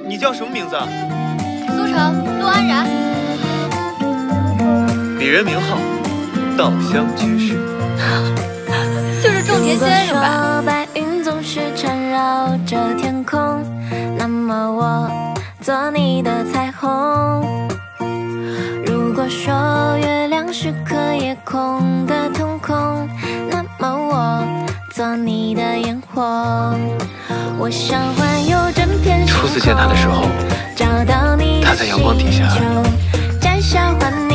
你叫什么名字啊？ 苏城，陆安然。 鄙人名号，稻香居士。 就是种田先生吧？ 白云总是缠绕着天空，那么我做你的彩虹。如果说月亮是颗夜空的瞳孔，那么我做你的烟火。我想环游整片星空， 初次见他的时候， 找到你的他在阳光底下摘下欢